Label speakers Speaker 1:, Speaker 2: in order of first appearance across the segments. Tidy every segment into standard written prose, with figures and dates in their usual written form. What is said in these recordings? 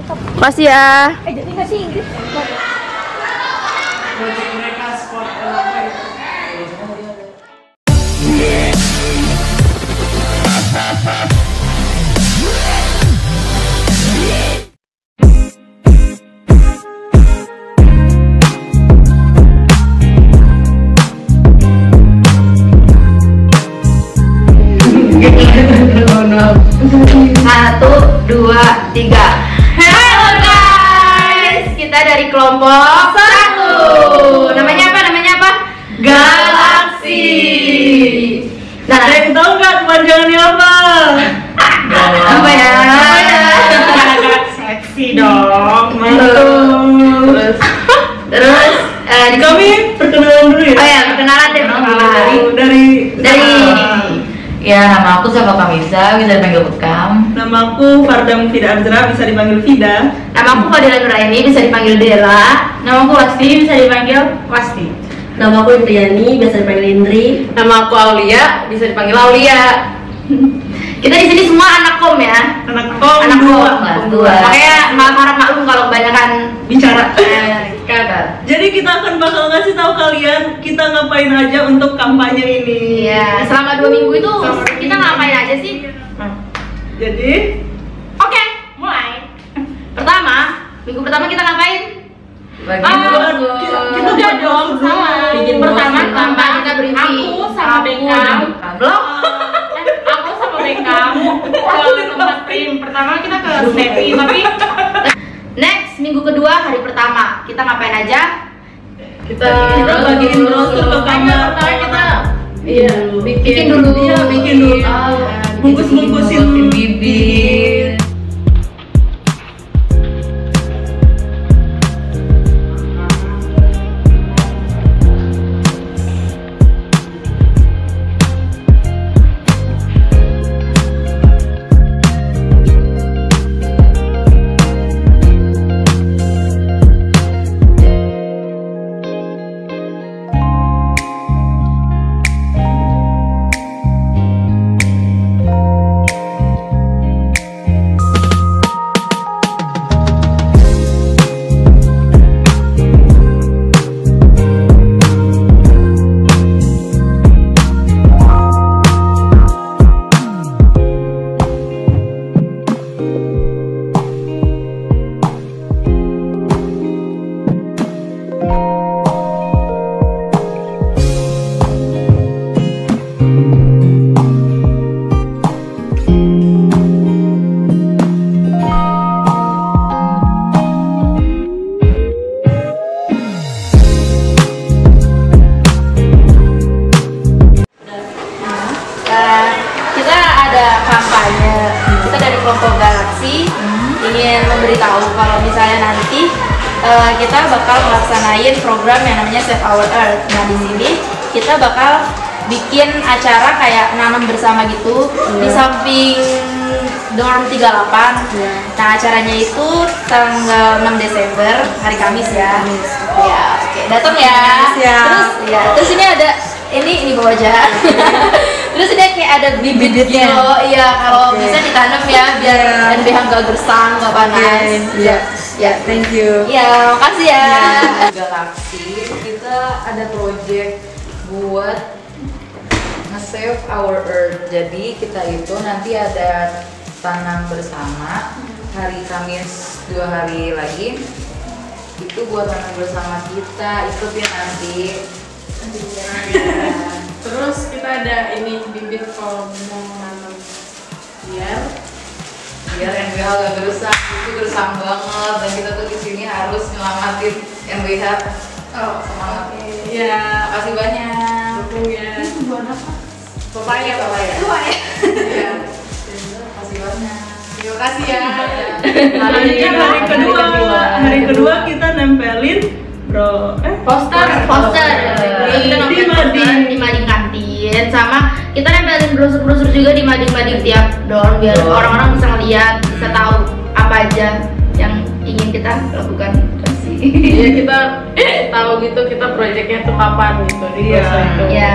Speaker 1: Makasih ya.
Speaker 2: Jadi kasih Inggris.
Speaker 3: Project mereka sport
Speaker 1: Satu, dua, tiga. Halo guys, kita dari kelompok satu. Namanya apa? Galaksi. Nah,
Speaker 3: ada yang tahu nggak kepanjangannya apa?
Speaker 1: apa ya?
Speaker 3: Agak seksi dong.
Speaker 1: Terus
Speaker 3: Kami perkenalan dulu ya.
Speaker 1: Oh ya, perkenalan deh pertama. Dari
Speaker 4: Ya, nama aku Shafa Camisha, bisa dipanggil Bekam.
Speaker 3: Nama aku Farda Mufida Adzra, bisa dipanggil Vida.
Speaker 1: Nama aku Fadillah Nuraini, bisa dipanggil Dela.
Speaker 4: Nama aku Wasty, bisa dipanggil Wasty.
Speaker 2: Nama aku Indriyani, biasa dipanggil Indri.
Speaker 1: Nama aku Aulia, bisa dipanggil Aulia. Kita di sini semua anak kom ya.
Speaker 3: Anak kom
Speaker 1: dua.
Speaker 4: dua.
Speaker 1: Makanya harap maklum kalau kebanyakan
Speaker 3: bicara.
Speaker 1: Kagak.
Speaker 3: Jadi kita akan bakal ngasih tahu kalian kita ngapain aja untuk kampanye ini.
Speaker 1: Iya, selama 2 minggu itu kita ngapain aja sih?
Speaker 3: Jadi,
Speaker 1: Oke, mulai. Minggu pertama kita ngapain?
Speaker 3: kita
Speaker 4: udah dong, sama.
Speaker 2: Bikin
Speaker 4: Pertama
Speaker 2: brosur.
Speaker 4: tambah
Speaker 1: Kita briefing.
Speaker 4: aku sama Bekam.
Speaker 1: Belum?
Speaker 4: Aku sama Bekam ke tempat prim. Pertama kita ke Dewi, tapi
Speaker 1: Next, minggu kedua hari pertama kita ngapain aja?
Speaker 3: kita bagiin brosur ke kamar.
Speaker 4: pertama kita
Speaker 1: Bikin dulu.
Speaker 3: Bungkus-bungkusin
Speaker 4: bibit.
Speaker 1: Kita ada kampanye. Kita dari kelompok Galaksi ingin memberitahu kalau misalnya nanti kita bakal melaksanain program yang namanya Save Our Earth. Nah, di sini kita bakal bikin acara kayak nanam bersama gitu di samping dorm 38. Nah, acaranya itu tanggal 6 Desember, hari Kamis ya. Ya, oke. Datang ya. Terus ini ada ini bawa aja. Terus ini kayak ada bibitnya. Iya, kalau bisa ditanam ya biar NBH nggak gersang, nggak panas. Ya,
Speaker 2: Thank you.
Speaker 1: iya, makasih ya.
Speaker 4: Galaksi, kita ada project buat nge-save our earth. Jadi kita itu nanti ada tanam bersama hari Kamis 2 hari lagi. Itu buat tanam bersama kita, ikut ya nanti.
Speaker 5: Terus kita ada ini bibit kalau mau nanam biar
Speaker 4: NBH gak gersang, itu gersang banget dan kita tuh di sini harus nyelamatin NBH.
Speaker 5: oh
Speaker 4: Semangat.
Speaker 5: ya
Speaker 4: Makasih banyak.
Speaker 5: dukung ya.
Speaker 4: Buat apa?
Speaker 5: Papaya.
Speaker 4: Iya. Makasih banyak.
Speaker 5: Terima kasih ya.
Speaker 3: hari kedua kita nempelin
Speaker 1: Poster. Kita nongkrong di mading kantin, sama kita nempelin brosur-brosur juga di mading-mading tiap dorm biar orang-orang bisa ngeliat, bisa tahu apa aja yang ingin kita lakukan.
Speaker 5: Iya, kita tahu gitu kita proyeknya tuh kapan gitu di brosur itu.
Speaker 1: Ya.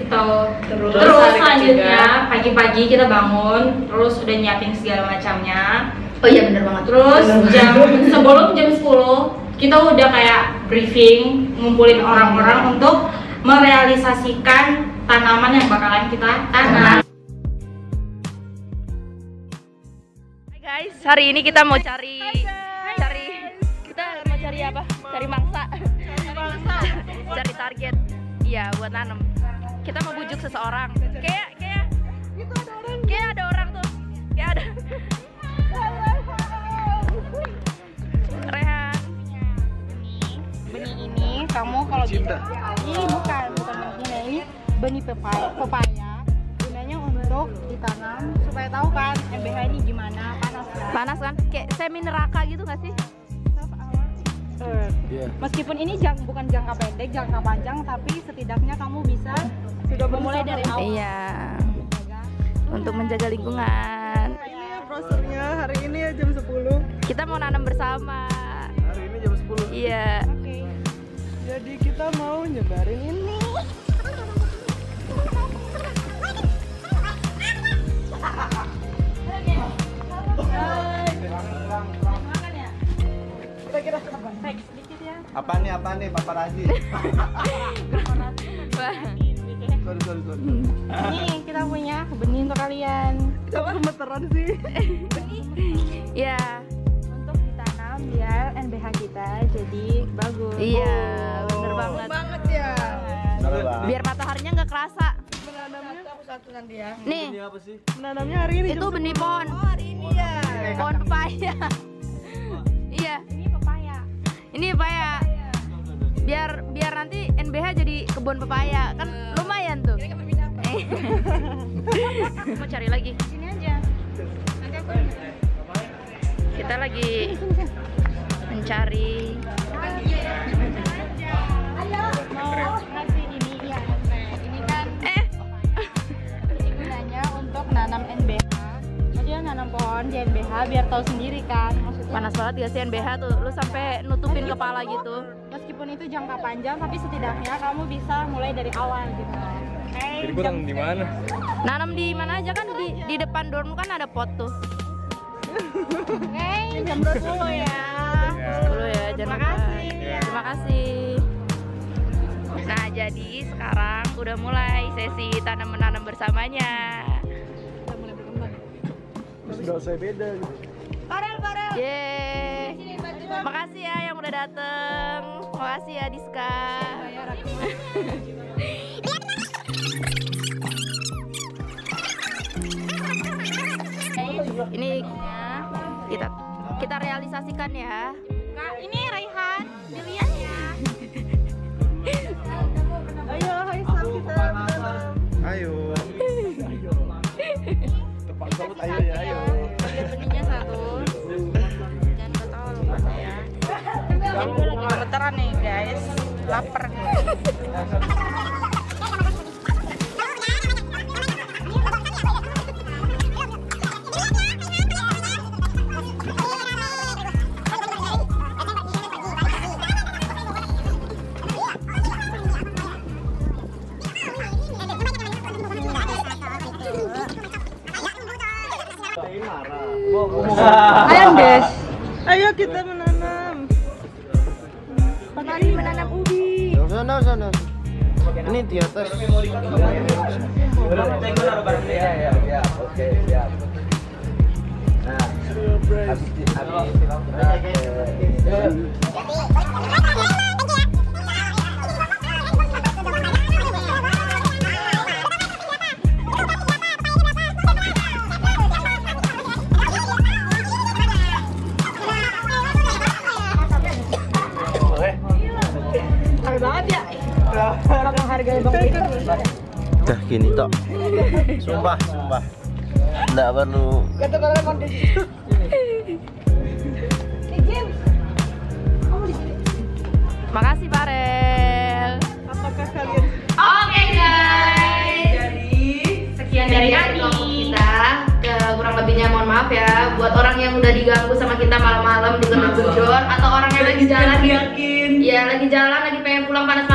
Speaker 1: Gitu. Terus
Speaker 3: hari
Speaker 1: selanjutnya pagi-pagi kita bangun, terus udah nyiapin segala macamnya. Oh iya bener banget. Terus sebelum jam 10 kita udah kayak briefing, ngumpulin orang-orang untuk merealisasikan tanaman yang bakalan kita tanam. Hai guys, hari ini kita mau cari apa? Cari mangsa. Cari target. Iya, buat nanam. Kita mau bujuk seseorang. Kayak itu ada orang. Kayak ada orang tuh. Kayak ada. Rehan.
Speaker 6: Benih ini kamu kalau gitu. Ini bukan benih ini benih pepaya. Gunanya untuk ditanam supaya tahu kan MBH ini gimana,
Speaker 1: Panas kan? Kayak semi neraka gitu nggak sih?
Speaker 6: Meskipun ini bukan jangka pendek, jangka panjang, tapi setidaknya kamu bisa sudah memulai dari awal.
Speaker 1: Iya. Untuk menjaga lingkungan.
Speaker 3: Ini ya brosurnya hari ini ya jam 10.
Speaker 1: Kita mau nanam bersama.
Speaker 3: Hari ini jam 10.
Speaker 1: Iya.
Speaker 6: Oke.
Speaker 3: Jadi kita mau nyebarin ini.
Speaker 7: Apa nih paparazi? Sorry.
Speaker 6: Ini kita punya benih untuk kalian.
Speaker 3: Kok gemeteran sih?
Speaker 1: Iya.
Speaker 6: Untuk ditanam biar NBH kita jadi bagus.
Speaker 1: Iya, bener banget.
Speaker 3: Banget ya.
Speaker 1: Biar mataharinya nggak kerasa.
Speaker 3: Menanamnya satu nanti ya.
Speaker 1: Nih,
Speaker 7: Ini apa sih?
Speaker 3: Menanamnya hari ini.
Speaker 1: itu benih pohon.
Speaker 3: Oh, hari ini ya.
Speaker 1: Pohon pepaya. Iya,
Speaker 6: Ini pepaya.
Speaker 1: ini pepaya. Biar nanti NBH jadi kebun pepaya. Kan lumayan tuh. Mau cari lagi.
Speaker 6: Sini aja. Nanti aku
Speaker 1: Kita lagi mencari.
Speaker 6: mau ngasih ini ya. Ini kan ini gunanya untuk nanam NBH. Maksudnya nanam pohon di NBH biar tahu sendiri kan. Maksudnya
Speaker 1: Panas banget gak sih NBH tuh? Lu sampai nutupin kepala gitu.
Speaker 6: meskipun itu jangka panjang tapi setidaknya kamu bisa mulai dari awal gitu.
Speaker 7: Jadi gua tanam di mana?
Speaker 1: Nanam di mana aja kan di depan dorm kan ada pot tuh.
Speaker 6: Oke, jam 10 ya.
Speaker 1: Dulu ya, jangan lupa. Terima kasih. Nah, jadi sekarang udah mulai sesi tanam-menanam bersamanya.
Speaker 7: Sudah saya beda.
Speaker 1: Yeay. Makasih ya yang udah dateng. Makasih ya Diska. Ini kita realisasikan ya.
Speaker 6: Kak, ini Raihan, dilihat ya.
Speaker 3: Ayo, Haisam kita menanam.
Speaker 7: Ayo. Tepat banget ayo ya, ayo.
Speaker 1: Lihat benihnya satu. Jangan ketawa lupa ya.
Speaker 6: Ini gue lagi gemeteran nih guys, lapar nih.
Speaker 3: Ayo, Des. Ayo kita menanam.
Speaker 1: Petani menanam ubi.
Speaker 7: Sana. Ini di atas. Ya, oke, siap. Nah, habis Dah gini tok. Sumpah. Enggak perlu.
Speaker 1: Makasih Farel.
Speaker 3: Apakah kalian
Speaker 1: Oke guys.
Speaker 3: jadi
Speaker 1: Sekian dari kelompok kita. Kurang lebihnya mohon maaf ya buat orang yang udah diganggu sama kita malam-malam di gedor atau orang yang lagi jalan
Speaker 3: yakin?
Speaker 1: ya lagi jalan lagi pengen pulang panas